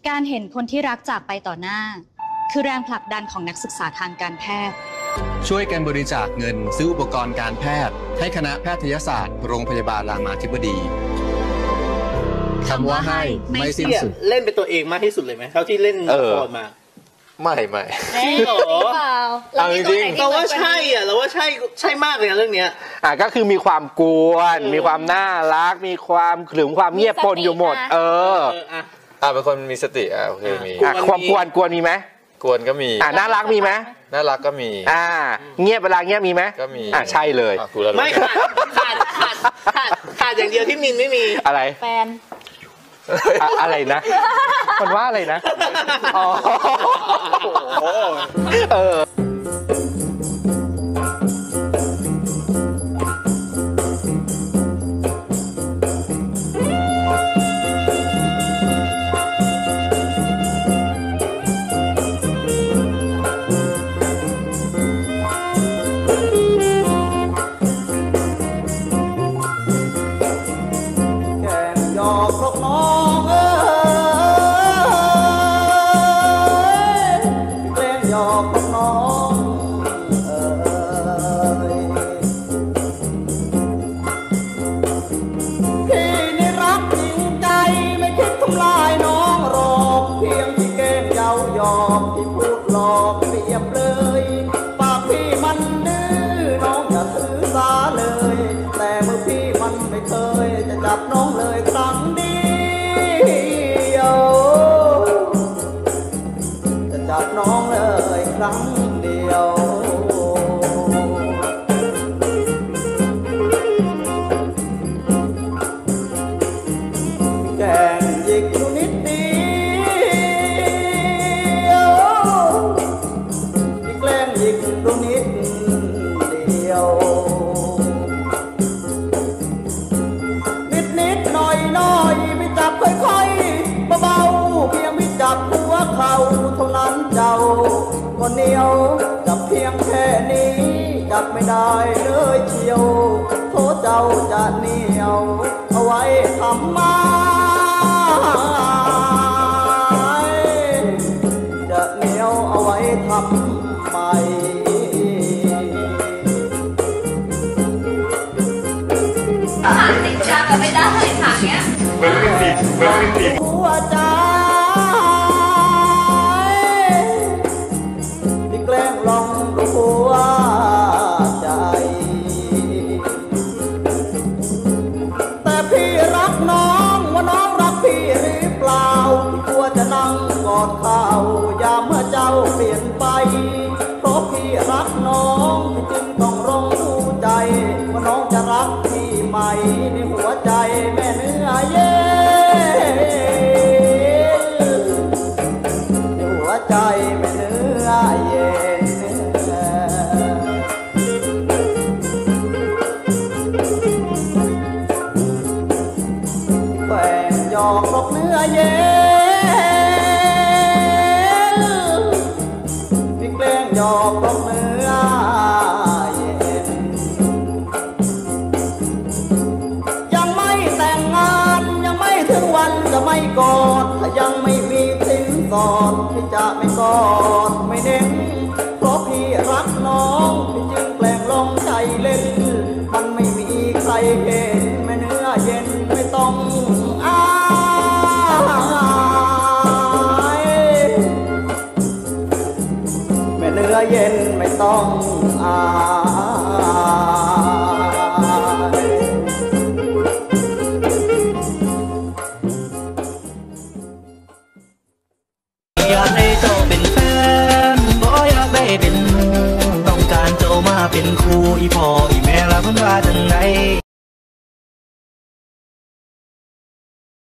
การเห็นคนที่รักจากไปต่อหน้าคือแรงผลักดันของนักศึกษาทางการแพทย์ช่วยกันบริจาคเงินซื้ออุปกรณ์การแพทย์ให้คณะแพทยศาสตร์โรงพยาบาลรามาธิบดีคำว่าให้ไม่สิ้นสุดเล่นเป็นตัวเองมากที่สุดเลยไหมเท่าที่เล่นละครมาไม่หรอเอาจริงเราว่าใช่อ่ะเราว่าใช่มากเลยนะเรื่องเนี้ยก็คือมีความกวนมีความน่ารักมีความขรึมความเงียบปนอยู่หมดเป็นคนมีสติโอเคมีความกวนมีไหมกวนก็มีน่ารักมีไหมน่ารักก็มีเงียบเวลาเงียบมีไหมก็มีใช่เลยไม่ขาดอย่างเดียวที่มินไม่มีอะไรแฟนอะไรนะมันว่าอะไรนะที่พูดหลอกเปรียบเลยปากพี่มันดื้อน้องอย่าถือสาเลยแต่เมื่อพี่มันไม่เคยจะจับน้องเลยครั้งเดียวจะจับน้องเลยครั้งเดียวแกงหยิกอยู่นิดเดียวที่แกล้งหยิกอยู่นิดเดียวนิดหน่อยไม่จับค่อยๆเบาๆเพียงไม่จับหัวเข่าเท่านั้นเจ้าก็เหนียวจับเพียงแค่นี้จับไม่ได้เลยเชียวโทษเจ้าจะเหนียวเอาไว้ทำไมจะเหนียวเอาไว้ทำไมติดชาแบบไม่ได้ค่ะเนี้ยหัวใจที่แกล้งลองดูหัวใจแต่พี่รักน้องว่าน้องรักพี่หรือเปล่ากลัวจะนั่งกอดเข่ายามเมื่อเจ้าเปลี่ยนไปเพราะพี่รักน้องจึงต้องร้องดูใจว่าน้องจะรักพี่ใหม่ในหัวใจแม่เนื้อเย็นในหัวใจแม่เนื้อเย็นแฟนหยอกลบเนื้อเย็นที่แกล้งหยอกลบเนื้อถึงวันจะไม่กอดถ้ายังไม่มีสินสอดที่จะไม่กอดไม่เน้นเพราะพี่รักน้องพี่จึงแกล้งลองใจเล่นมันไม่มีใครเห็นแม่เนื้อเย็นไม่ต้องอายแม่เนื้อเย็นไม่ต้องอายอยากให้เจ้าเป็นแฟนบ่อยากได้เป็นหมู่ต้องการเจ้ามาเป็นครูอีพ่ออีแม่ละเพิ่นว่าจังไง